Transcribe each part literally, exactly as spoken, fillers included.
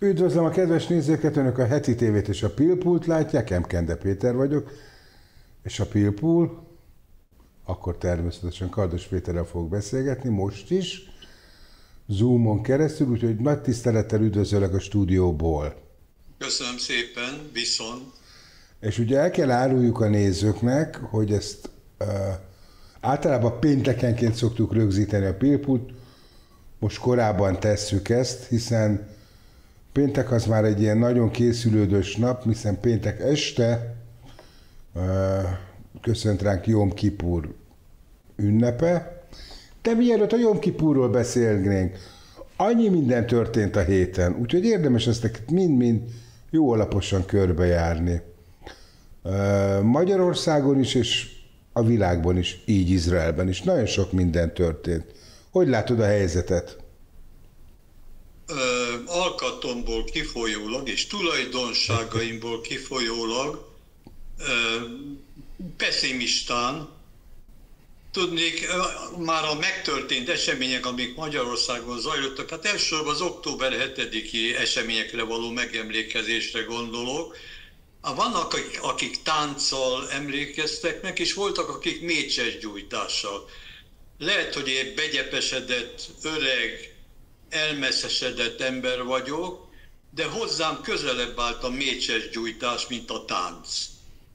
Üdvözlöm a kedves nézőket, önök a Heti tévét és a Pilpult látják, én Kende Péter vagyok, és a Pilpul, akkor természetesen Kardos Péterrel fogok beszélgetni, most is, Zoomon keresztül, úgyhogy nagy tisztelettel üdvözöllek a stúdióból. Köszönöm szépen, viszont. És ugye el kell áruljuk a nézőknek, hogy ezt uh, általában péntekenként szoktuk rögzíteni a Pilpult, most korábban tesszük ezt, hiszen péntek az már egy ilyen nagyon készülődős nap, hiszen péntek este uh, köszönt ránk Jom Kipur ünnepe. De mielőtt a Jom Kipurról beszélnénk, annyi minden történt a héten, úgyhogy érdemes ezt mind-mind jó alaposan körbejárni. Uh, Magyarországon is, és a világban is, így Izraelben is. Nagyon sok minden történt. Hogy látod a helyzetet? Ö, alkatomból kifolyólag és tulajdonságaimból kifolyólag ö, pessimistán, tudnék, már a megtörtént események, amik Magyarországon zajlottak, hát elsősorban az október hetediki eseményekre való megemlékezésre gondolok. Vannak, akik, akik tánccal emlékeztek meg, és voltak, akik mécsesgyújtással. Lehet, hogy egy begyepesedett, öreg, elmeszesedett ember vagyok, de hozzám közelebb állt a mécsesgyújtás, mint a tánc.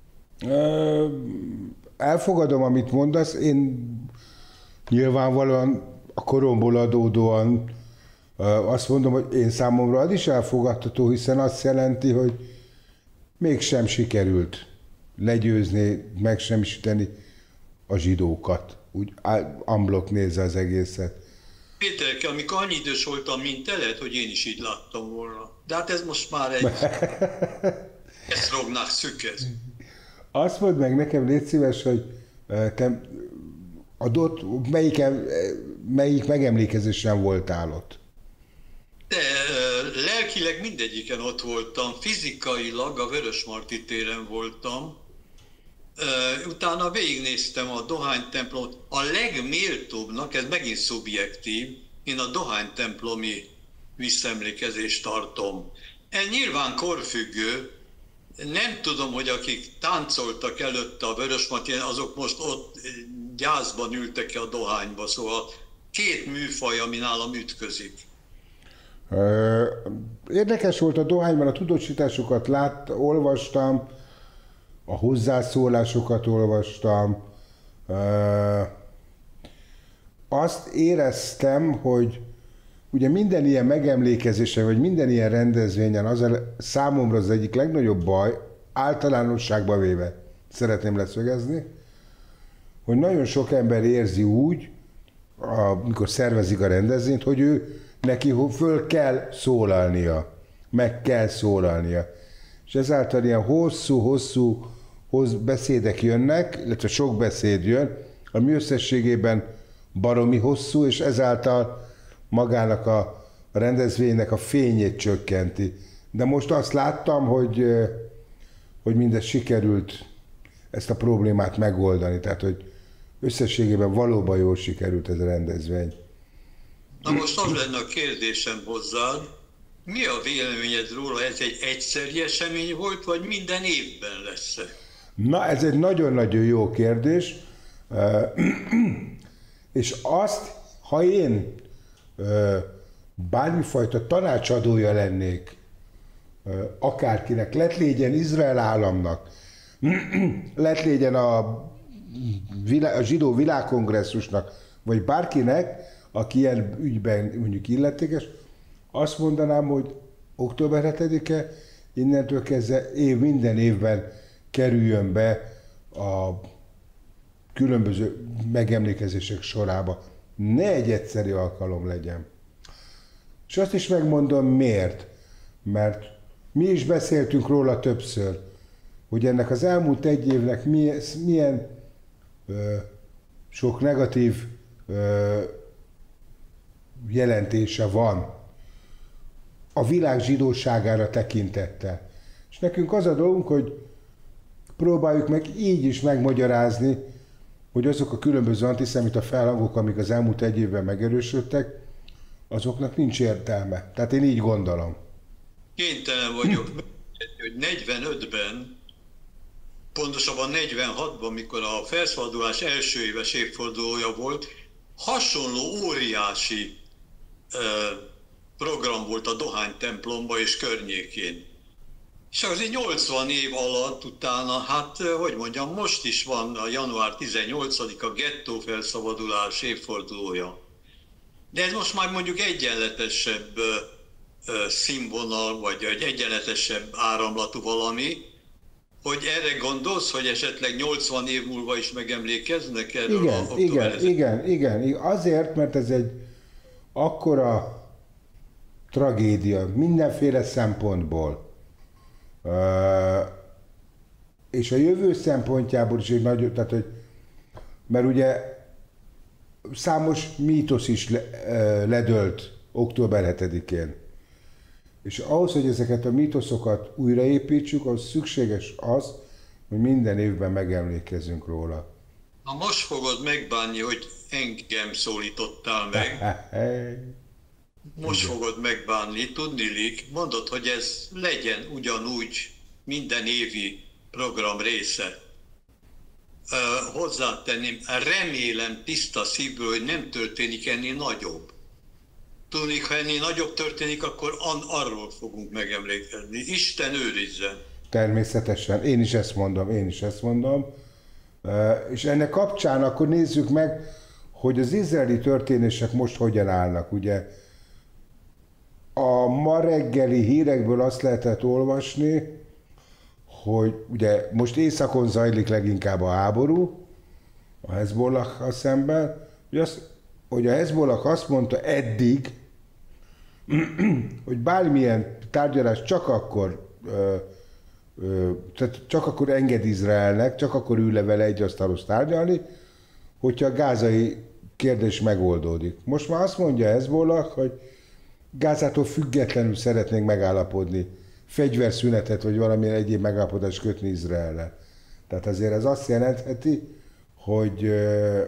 Elfogadom, amit mondasz. Én nyilvánvalóan a koromból adódóan azt mondom, hogy én számomra az is elfogadható, hiszen azt jelenti, hogy mégsem sikerült legyőzni, megsemmisíteni a zsidókat. Úgy amblok nézze az egészet. Péterke, amikor annyi idős voltam, mint te, lehet, hogy én is így láttam volna. De hát ez most már egy... ezt rognák szükez. Azt mondd meg nekem, légy szíves, hogy te adott, melyik, melyik megemlékezésen voltál ott? De lelkileg mindegyiken ott voltam, fizikailag a Vörösmarty téren voltam, utána végignéztem a dohánytemplomot. A legméltóbbnak, ez megint szubjektív, én a dohánytemplomi visszaemlékezést tartom. Ez nyilván korfüggő, nem tudom, hogy akik táncoltak előtte a Vörösmartyn, azok most ott gyászban ültek a dohányba, szóval két műfaj, ami nálam ütközik. Érdekes volt a dohányban, a tudósításokat lát, olvastam, a hozzászólásokat olvastam. Azt éreztem, hogy ugye minden ilyen megemlékezésen, vagy minden ilyen rendezvényen az a, számomra az egyik legnagyobb baj, általánosságba véve szeretném leszögezni, hogy nagyon sok ember érzi úgy, amikor szervezik a rendezvényt, hogy ő neki föl kell szólalnia, meg kell szólalnia. És ezáltal ilyen hosszú-hosszú beszédek jönnek, illetve sok beszéd jön, ami összességében baromi hosszú, és ezáltal magának a rendezvénynek a fényét csökkenti. De most azt láttam, hogy, hogy mindez sikerült ezt a problémát megoldani, tehát hogy összességében valóban jól sikerült ez a rendezvény. Na most az lenne a kérdésem hozzád, mi a véleményed róla, ez egy egyszeri esemény volt, vagy minden évben lesz-e? Na, ez egy nagyon-nagyon jó kérdés, és azt, ha én bármifajta tanácsadója lennék akárkinek, lett légyen Izrael államnak, lett légyen a, a zsidó világkongresszusnak, vagy bárkinek, aki ilyen ügyben mondjuk illetékes, azt mondanám, hogy október hetedike innentől kezdve év, minden évben kerüljön be a különböző megemlékezések sorába. Ne egy egyszeri alkalom legyen. És azt is megmondom miért. Mert mi is beszéltünk róla többször, hogy ennek az elmúlt egy évnek milyen, milyen ö, sok negatív ö, jelentése van a világ zsidóságára tekintettel. És nekünk az a dolgunk, hogy próbáljuk meg így is megmagyarázni, hogy azok a különböző antiszemita felhangok, amik az elmúlt egy évben megerősödtek, azoknak nincs értelme. Tehát én így gondolom. kénytelen vagyok megérteni, hogy negyvenötben, pontosabban negyvenhatban, mikor a felszabadulás első éves évfordulója volt, hasonló óriási program volt a dohánytemplomba és környékén. És azért nyolcvan év alatt utána, hát hogy mondjam, most is van a január tizennyolcadika gettó felszabadulás évfordulója. De ez most már mondjuk egyenletesebb színvonal, vagy egy egyenletesebb áramlatú valami, hogy erre gondolsz, hogy esetleg nyolcvan év múlva is megemlékeznek erről? Igen, a igen, igen, igen. Azért, mert ez egy akkora tragédia mindenféle szempontból. Uh, és a jövő szempontjából is egy nagy, tehát hogy, mert ugye számos mítosz is le, uh, ledölt október hetedikén. És ahhoz, hogy ezeket a mítoszokat újraépítsük, az szükséges az, hogy minden évben megemlékezzünk róla. Na most fogod megbánni, hogy engem szólítottál meg. Most igen. fogod megbánni, tudniillik, mondod, hogy ez legyen ugyanúgy minden évi program része. Uh, hozzátenném, remélem tiszta szívből, hogy nem történik ennél nagyobb. Tudnék, ha ennél nagyobb történik, akkor arról fogunk megemlékezni. Isten őrizzen! Természetesen, én is ezt mondom, én is ezt mondom. És ennek kapcsán akkor nézzük meg, hogy az izraeli történések most hogyan állnak. Ugye a ma reggeli hírekből azt lehetett olvasni, hogy ugye most északon zajlik leginkább a háború, a Hezbollakkal szemben, hogy, az, hogy a Hezbollah azt mondta eddig, hogy bármilyen tárgyalás csak akkor, ö, ö, tehát csak akkor enged Izraelnek, csak akkor ül le vele egy asztalhoz tárgyalni, hogyha a gázai kérdés megoldódik. Most már azt mondja Hezbollah, hogy Gázától függetlenül szeretnénk megállapodni, fegyverszünetet vagy valamilyen egyéb megállapodást kötni Izraellel. Tehát azért ez azt jelentheti, hogy ö,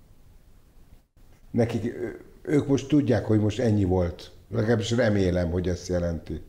nekik, ők most tudják, hogy most ennyi volt. Legalábbis remélem, hogy ezt jelenti.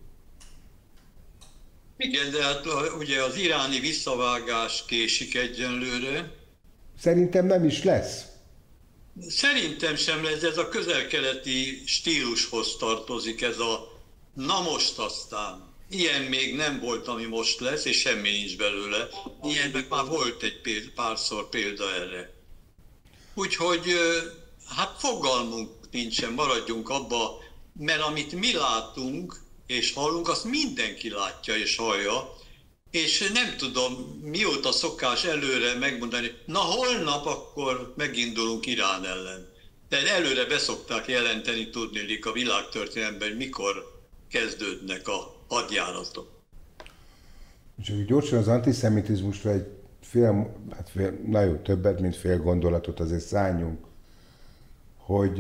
Igen, de hát ugye az iráni visszavágás késik egyenlőre. Szerintem nem is lesz. Szerintem sem lesz, ez a közel-keleti stílushoz tartozik, ez a na most aztán. Ilyen még nem volt, ami most lesz, és semmi nincs belőle. Ilyennek már volt egy példa, párszor példa erre. Úgyhogy hát fogalmunk nincsen, maradjunk abba, mert amit mi látunk és hallunk, azt mindenki látja és hallja, és nem tudom, mióta szokás előre megmondani, na holnap akkor megindulunk Irán ellen. De előre beszokták jelenteni, tudniillik a világtörténelemben, hogy mikor kezdődnek a hadjáratok. És gyorsan az antiszemitizmusra egy fél, hát fél, na jó, többet, mint fél gondolatot azért szálljunk, hogy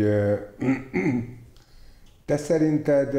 te szerinted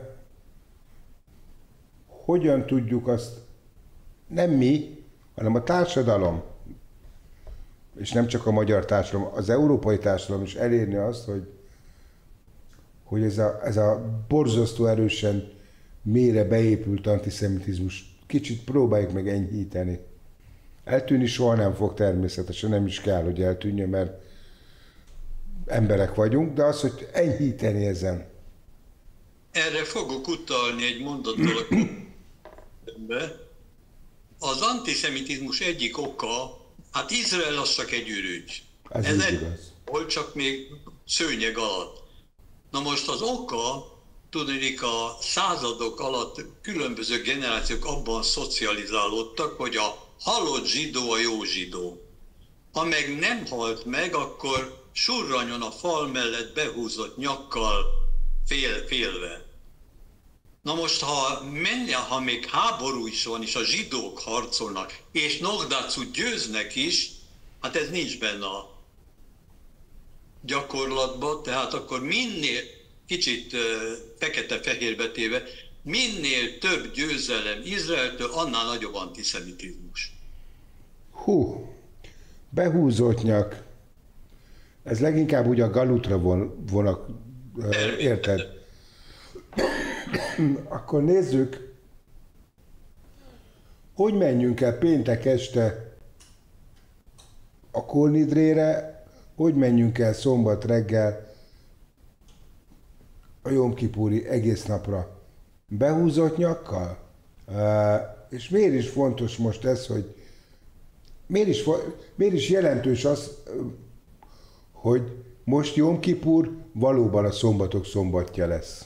hogyan tudjuk azt, nem mi, hanem a társadalom, és nem csak a magyar társadalom, az európai társadalom is elérni azt, hogy, hogy ez, a, ez a borzasztó erősen mélyre beépült antiszemitizmus kicsit próbáljuk meg enyhíteni. Eltűnni soha nem fog, természetesen, nem is kell, hogy eltűnjön, mert emberek vagyunk, de az, hogy enyhíteni ezen. Erre fogok utalni egy mondattal a be. Az antiszemitizmus egyik oka, hát Izrael az csak egy ürügy. Ez, Ez egy volt csak még szőnyeg alatt. Na most az oka, tudnék, a századok alatt különböző generációk abban szocializálódtak, hogy a halott zsidó a jó zsidó. Ha meg nem halt meg, akkor surranyon a fal mellett behúzott nyakkal fél, félve. Na most, ha, menne, ha még háború is van, és a zsidók harcolnak, és Nogdacu győznek is, hát ez nincs benne a gyakorlatban, tehát akkor minél, kicsit uh, fekete-fehérbe téve, minél több győzelem Izraeltől, annál nagyobb antiszemitizmus. Hú, behúzott nyak. Ez leginkább úgy a galutra von, vonak, uh, érted? Akkor nézzük, hogy menjünk el péntek este a Kornidrére, hogy menjünk el szombat reggel a Jom Kipuri egész napra behúzott nyakkal? És miért is fontos most ez, hogy miért is, miért is jelentős az, hogy most Jom Kipur valóban a szombatok szombatja lesz?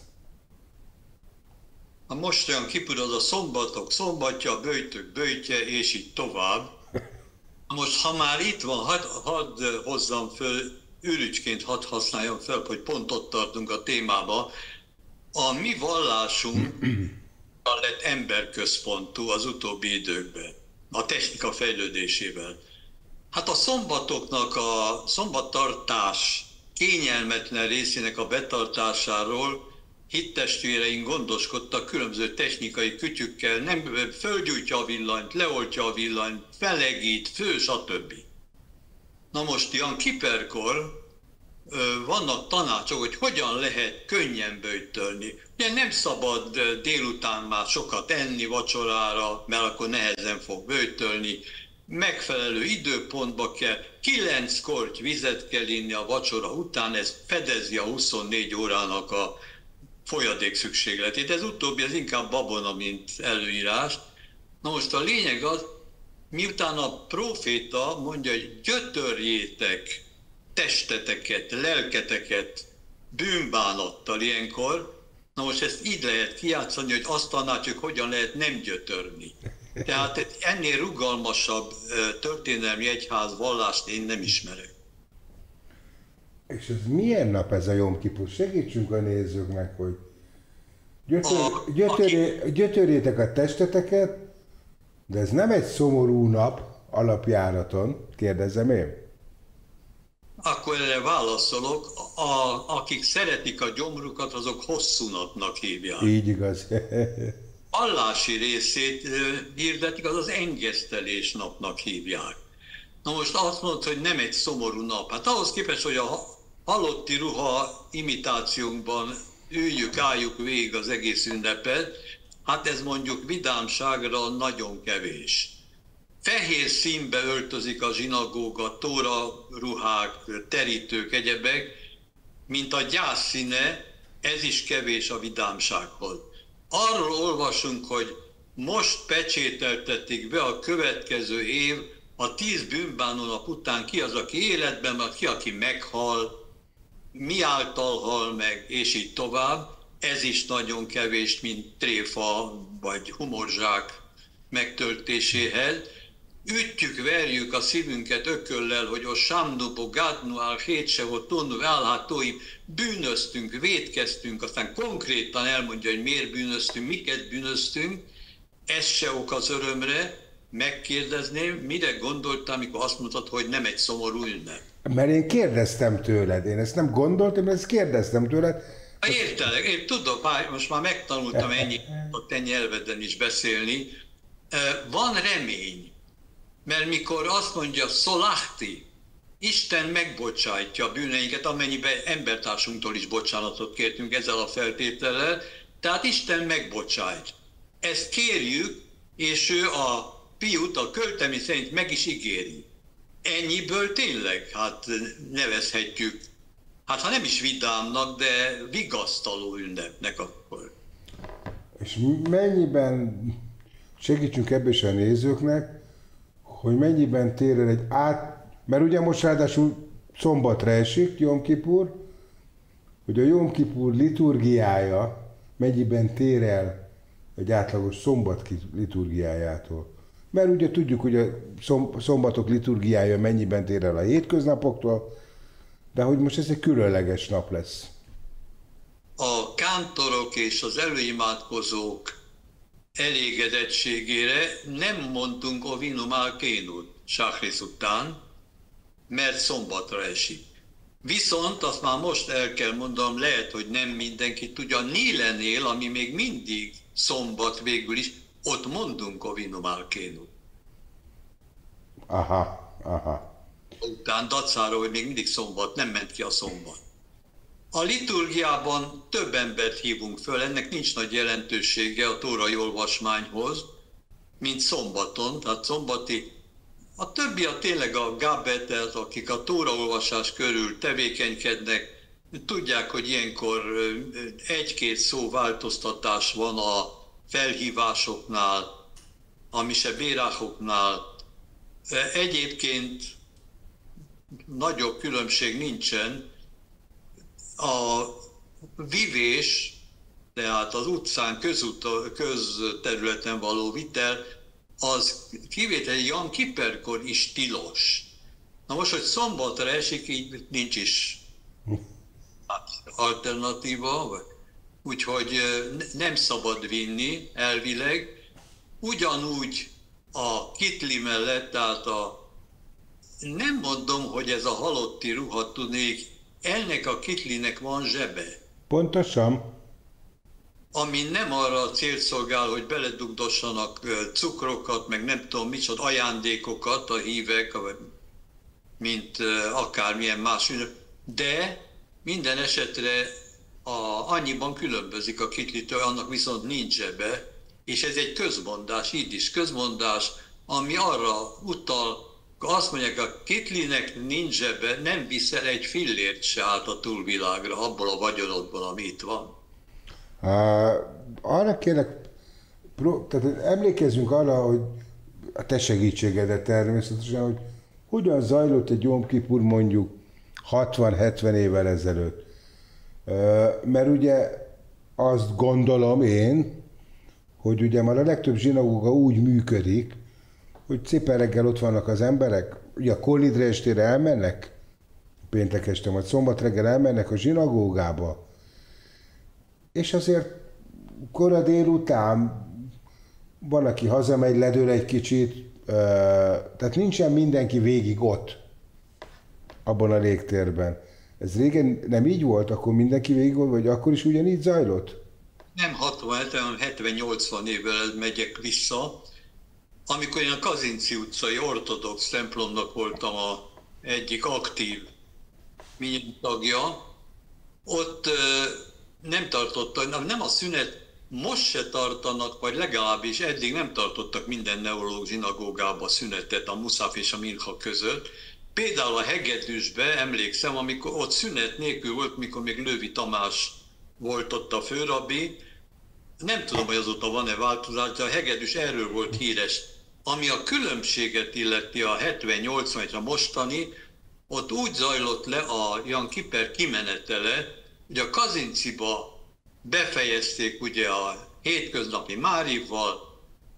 A most olyan Kipur az a szombatok szombatja, a böjtök böjtje, és így tovább. Most, ha már itt van, hadd had hozzam föl, ürügyként hadd használjam fel, hogy pont ott tartunk a témába. A mi vallásunk lett emberközpontú az utóbbi időkben, a technika fejlődésével. Hát a szombatoknak, a szombattartás kényelmetlen részének a betartásáról hittestvéreink gondoskodtak különböző technikai kütyükkel, nem fölgyújtja a villanyt, leoltja a villanyt, felegít, fő, stb. Na most ilyen kiperkor vannak tanácsok, hogy hogyan lehet könnyen böjtölni. Ugye nem szabad délután már sokat enni vacsorára, mert akkor nehezen fog böjtölni. Megfelelő időpontba kell, kilenc korty vizet kell inni a vacsora után, ez fedezi a huszonnégy órának a folyadék szükségletét. Ez utóbbi, ez inkább babona, mint előírás. Na most a lényeg az, miután a próféta mondja, hogy gyötörjétek testeteket, lelketeket bűnbánattal ilyenkor, na most ezt így lehet kijátszani, hogy azt tanácsoljuk, hogyan lehet nem gyötörni. Tehát ennél rugalmasabb történelmi egyház vallást én nem ismerek. És ez milyen nap ez a Jom Kipur? Segítsünk a nézőknek, hogy gyötör, a, gyötöré, aki... gyötörjétek a testeteket, de ez nem egy szomorú nap alapjáraton, kérdezem én. Akkor erre válaszolok, a, akik szeretik a gyomrukat, azok hosszú napnak hívják. Így igaz. Vallási részét hirdetik, az az engesztelés napnak hívják. Na most azt mondod, hogy nem egy szomorú nap. Hát ahhoz képest, hogy a halotti ruha imitációnkban üljük, álljuk végig az egész ünnepet, hát ez mondjuk vidámságra nagyon kevés. Fehér színbe öltözik a zsinagóga, tóra ruhák, terítők, egyebek, mint a gyász színe, ez is kevés a vidámsághoz. Arról olvasunk, hogy most pecsételtetik be a következő év, a tíz bűnbánó nap után ki az, aki életben van, ki, aki meghal, mi által hal meg, és így tovább. Ez is nagyon kevés, mint tréfa vagy humorzsák megtöltéséhez. Ütjük, verjük a szívünket ököllel, hogy a samnubo, gádnu, al hétsevo, tonu, álhátóim, bűnöztünk, vétkeztünk, aztán konkrétan elmondja, hogy miért bűnöztünk, miket bűnöztünk. Ez se ok az örömre. Megkérdezném, mire gondoltál, amikor azt mondtad, hogy nem egy szomorú ünnep? Mert én kérdeztem tőled, én ezt nem gondoltam, ezt kérdeztem tőled. Értelek, én tudom, most már megtanultam ennyi, a te nyelveden is beszélni. Van remény, mert mikor azt mondja szolachti, Isten megbocsájtja a bűneinket, amennyiben embertársunktól is bocsánatot kértünk ezzel a feltétellel, tehát Isten megbocsájt. Ezt kérjük, és ő a fiút a költemi szerint meg is ígéri. Ennyiből tényleg, hát nevezhetjük, hát ha nem is vidámnak, de vigasztaló ünnepnek akkor. És mennyiben, segítsünk ebből is a nézőknek, hogy mennyiben tér el egy át, mert ugye most ráadásul szombatra esik Jom Kipur, hogy a Jom Kipur liturgiája mennyiben tér el egy átlagos szombat liturgiájától. Mert ugye tudjuk, hogy a szombatok liturgiája mennyiben tér el a hétköznapoktól, de hogy most ez egy különleges nap lesz. A kántorok és az előimádkozók elégedettségére nem mondtunk ovinum alkénut Sáhrész után, mert szombatra esik. Viszont azt már most el kell mondanom, lehet, hogy nem mindenki tudja, Nílenél, ami még mindig szombat végül is, ott mondunk ovinum alkénut. Aha, aha. Után dacára, hogy még mindig szombat, nem ment ki a szombat. A liturgiában több embert hívunk föl, ennek nincs nagy jelentősége a tórai olvasmányhoz, mint szombaton, tehát szombati. A többi a tényleg a gábetet, akik a tóraolvasás körül tevékenykednek, tudják, hogy ilyenkor egy-két szó változtatás van a felhívásoknál, a mise bérákoknál. Egyébként nagyobb különbség nincsen. A vivés, tehát az utcán, közút, közterületen való vitel, az kivételi Jom Kiperkor is tilos. Na most, hogy szombatra esik, így nincs is alternatíva, úgyhogy nem szabad vinni elvileg. Ugyanúgy a kitli mellett, tehát a, nem mondom, hogy ez a halotti ruha tudnék, ennek a kitlinek van zsebe. Pontosan. Ami nem arra a célt szolgál, hogy beledugdossanak cukrokat, meg nem tudom micsoda ajándékokat a hívek, mint akármilyen más, de minden esetre a, annyiban különbözik a kitlitől, annak viszont nincs zsebe, és ez egy közmondás, így is közmondás, ami arra utal, azt mondják, a kitlinek nincs zsebe, nem viszel egy fillért se át a túlvilágra, abból a vagyonodból, ami itt van. Uh, arra kérlek, tehát emlékezzünk arra, hogy a te segítségedet természetesen, hogy hogyan zajlott egy Jom Kipur mondjuk hatvan-hetven évvel ezelőtt. Uh, mert ugye azt gondolom én, hogy ugye már a legtöbb zsinagóga úgy működik, hogy szépen reggel ott vannak az emberek, ugye a kolnidre estére elmennek, péntek este vagy szombat reggel elmennek a zsinagógába, és azért kora délután van, aki hazamegy, ledől egy kicsit, tehát nincsen mindenki végig ott, abban a légtérben. Ez régen nem így volt, akkor mindenki végig volt, vagy akkor is ugyanígy zajlott? Nem hatvan, hetven-nyolcvan évvel megyek vissza, amikor én a Kazinczy utcai ortodox templomnak voltam a egyik aktív tagja, ott nem tartottak, nem a szünet, most se tartanak, vagy legalábbis eddig nem tartottak minden neológ zsinagógába szünetet a muszaf és a minha között. Például a Hegedűsbe emlékszem, amikor ott szünet nélkül volt, mikor még Lővi Tamás volt ott a főrabbi. Nem tudom, hogy azóta van-e változás, de a Hegedűs erről volt híres. Ami a különbséget illeti a hetven-nyolcvan és a mostani, ott úgy zajlott le a Jom Kiper kimenetele, hogy a Kazincziba befejezték ugye a hétköznapi Márivval,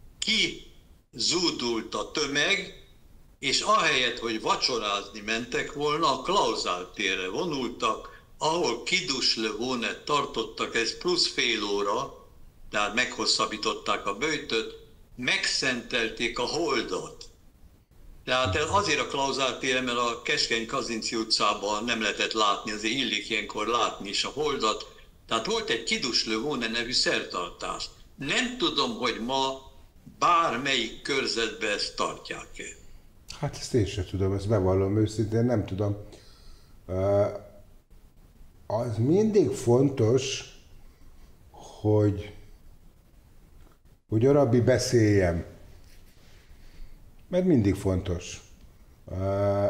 kizúdult a tömeg, és ahelyett, hogy vacsorázni mentek volna, a Klauzál térre vonultak, ahol kidus le vonet tartottak, ez plusz fél óra, tehát meghosszabbították a böjtöt, megszentelték a holdat. Tehát azért a Klauzál tére, mert a keskeny Kazinczy utcában nem lehetett látni, azért illik ilyenkor látni is a holdat. Tehát volt egy kidus le vone nevű szertartás. Nem tudom, hogy ma bármelyik körzetben ezt tartják-e. Hát ezt én sem tudom, ezt bevallom őszintén, nem tudom. Uh, az mindig fontos, hogy, hogy a rabbi beszéljen. Mert mindig fontos. Uh,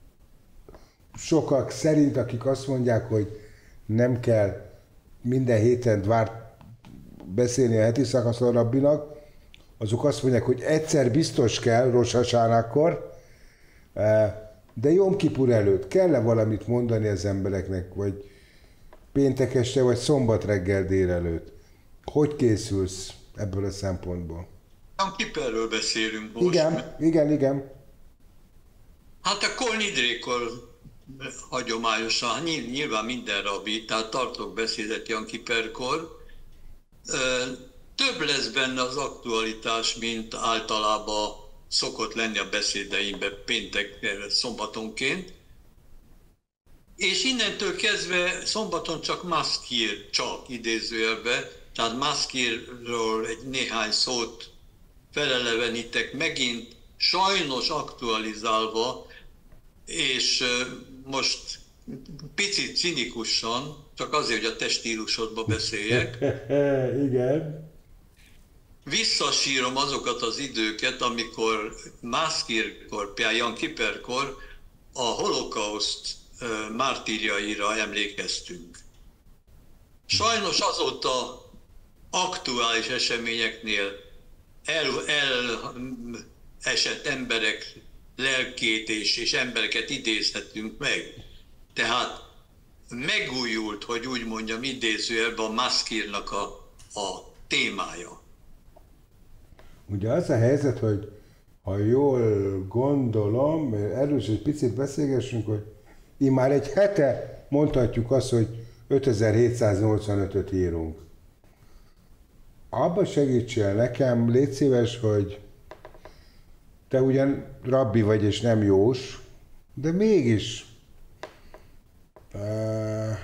sokak szerint, akik azt mondják, hogy nem kell minden héten várt beszélni a heti szakaszon a rabbinak, azok azt mondják, hogy egyszer biztos kell Rosh Hashanah-kor, de Jom Kipur előtt kell-e valamit mondani az embereknek, vagy péntek este, vagy szombat reggel délelőtt? Hogy készülsz ebből a szempontból? Jom Kiperről beszélünk most. Igen, igen, igen. Hát a Kol Nidrékor hagyományosan, nyilván minden rabbi, tehát tartok beszédet Jom Kiperkor. Több lesz benne az aktualitás, mint általában szokott lenni a beszédeimben péntek, szombatonként. És innentől kezdve szombaton csak maszkír, csak idézőjelbe, tehát maszkírról egy néhány szót felelevenítek megint, sajnos aktualizálva, és most picit cinikusan, csak azért, hogy a te stílusodba beszéljek, Igen. visszasírom azokat az időket, amikor Mászkirkor, például Jan Kiperkor a holokauszt mártírjaira emlékeztünk. Sajnos azóta aktuális eseményeknél el, el esett emberek lelkét és, és embereket idézhetünk meg. Tehát megújult, hogy úgy mondjam, idézőjelben a Mászkirnak a, a témája. Ugye az a helyzet, hogy ha jól gondolom, erről is egy picit beszélgessünk, hogy immár egy hete mondhatjuk azt, hogy ötezer-hétszáznyolcvanötöt írunk. Abba segítsél nekem, légy szíves, hogy te ugyan rabbi vagy és nem jós, de mégis uh,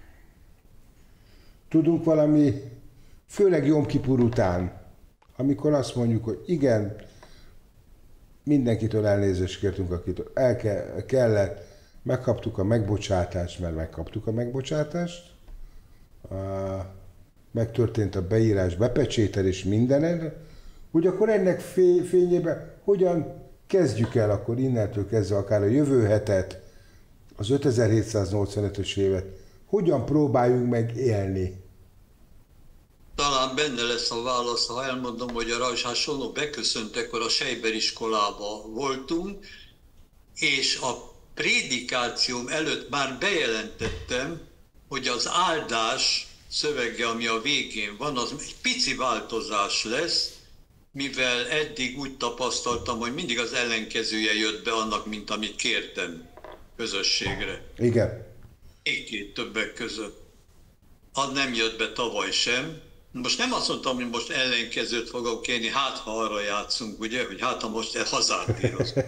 tudunk valami, főleg Jom Kipur után, amikor azt mondjuk, hogy igen, mindenkitől elnézést kértünk, akitől el ke- kellett, megkaptuk a megbocsátást, mert megkaptuk a megbocsátást, uh, megtörtént a beírás, bepecsételés mindenen, hogy akkor ennek fényében hogyan kezdjük el akkor innentől kezdve akár a jövő hetet, az ötezer-hétszáznyolcvanötös évet, hogyan próbáljunk meg élni? Talán benne lesz a válasz, ha elmondom, hogy a Rajs hasonló beköszöntekor a Sejber iskolába voltunk, és a prédikációm előtt már bejelentettem, hogy az áldás szövege, ami a végén van, az egy pici változás lesz, mivel eddig úgy tapasztaltam, hogy mindig az ellenkezője jött be annak, mint amit kértem közösségre. Igen. Egy-két többek között. Az nem jött be tavaly sem. Most nem azt mondtam, hogy most ellenkezőt fogok kérni, hát ha arra játszunk, ugye, hogy hát ha most hazártírozunk.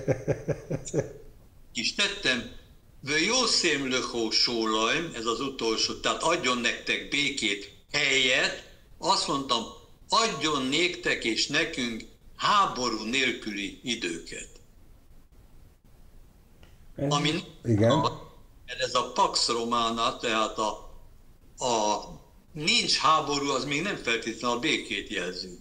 És tettem, vő jó szémlökó sólajm, ez az utolsó, tehát adjon nektek békét helyet, azt mondtam, adjon néktek és nekünk háború nélküli időket. Ez, Ami igen. A, ez a Pax Romana, tehát a, a nincs háború, az még nem feltétlenül a békét jelzi.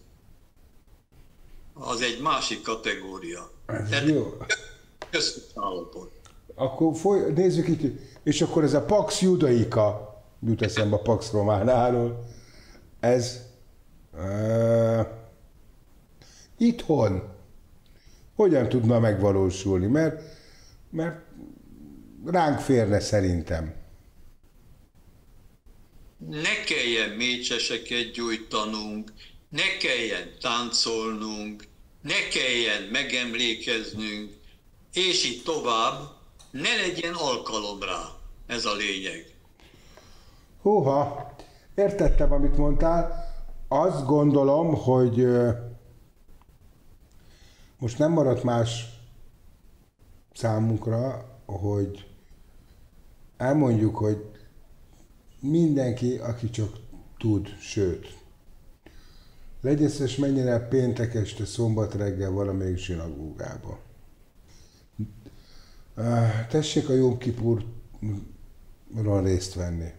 Az egy másik kategória. Ez jó. Köztes állapot. Akkor foly, nézzük itt, és akkor ez a Pax Judaika, jut eszembe a Pax Románáról, ez uh, itthon hogyan tudna megvalósulni, mert, mert ránk férne szerintem. Ne kelljen mécseseket gyújtanunk, ne kelljen táncolnunk, ne kelljen megemlékeznünk, és így tovább, ne legyen alkalom rá. Ez a lényeg. Húha, értettem, amit mondtál. Azt gondolom, hogy most nem maradt más számunkra, hogy elmondjuk, hogy mindenki, aki csak tud, sőt, legyen szíves, menjen el péntek este, szombat reggel valamelyik zsinagógába. Tessék a Jom Kipurról részt venni.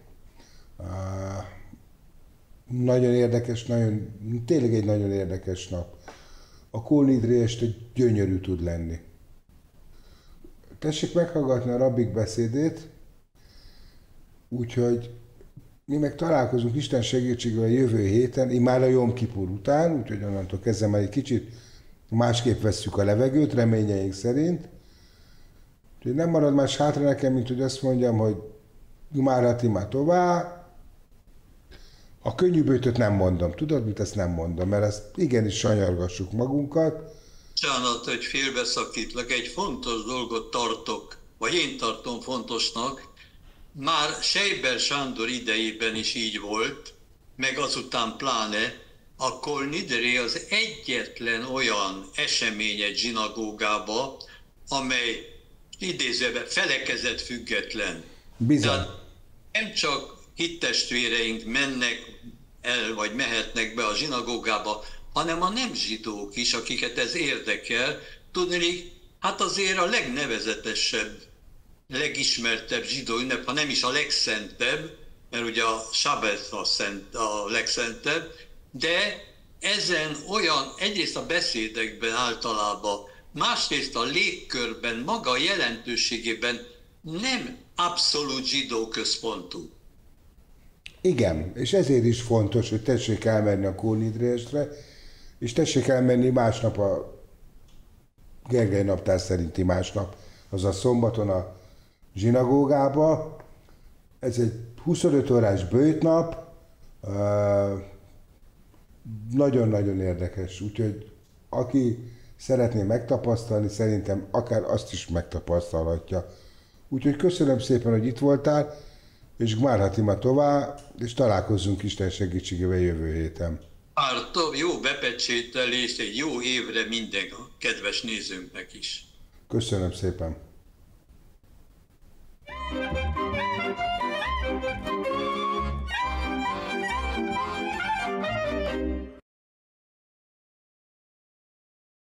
Nagyon érdekes, nagyon, tényleg egy nagyon érdekes nap. A Kol Nidre este gyönyörű tud lenni. Tessék meghallgatni a rabbik beszédét, úgyhogy mi meg találkozunk Isten segítségével a jövő héten, már a Jom Kipur után, úgyhogy onnantól kezdve már egy kicsit másképp vesszük a levegőt, reményeink szerint. Úgyhogy nem marad más hátra nekem, mint hogy azt mondjam, hogy Gmárati már tovább. A könnyűböjtöt nem mondom, tudod, mit ezt nem mondom, mert ezt igenis sanyargassuk magunkat. Bocsánat, hogy félbeszakítlak, egy fontos dolgot tartok, vagy én tartom fontosnak. Már Sejber Sándor idejében is így volt, meg azután pláne, a Kol Nidre az egyetlen olyan esemény egy zsinagógába, amely idézőben felekezet független. Bizony. Tehát nem csak hittestvéreink mennek el, vagy mehetnek be a zsinagógába, hanem a nem zsidók is, akiket ez érdekel. Tudni, hát azért a legnevezetesebb legismertebb zsidó ünnep, ha nem is a legszentebb, mert ugye a Sabbat a, szent, a legszentebb, de ezen olyan, egyrészt a beszédekben általában, másrészt a légkörben, maga a jelentőségében nem abszolút zsidó központú. Igen, és ezért is fontos, hogy tessék elmenni a Kónidréstre, és tessék elmenni másnap a Gergely naptár szerinti másnap, azaz szombaton a zsinagógába. Ez egy huszonöt órás böjtnap, nagyon-nagyon érdekes, úgyhogy aki szeretné megtapasztalni, szerintem akár azt is megtapasztalhatja. Úgyhogy köszönöm szépen, hogy itt voltál, és Gmár Hatima tovább, és találkozzunk Isten segítségével jövő héten. Ártom, jó bepecsételést, egy jó évre minden kedves nézőnknek is. Köszönöm szépen.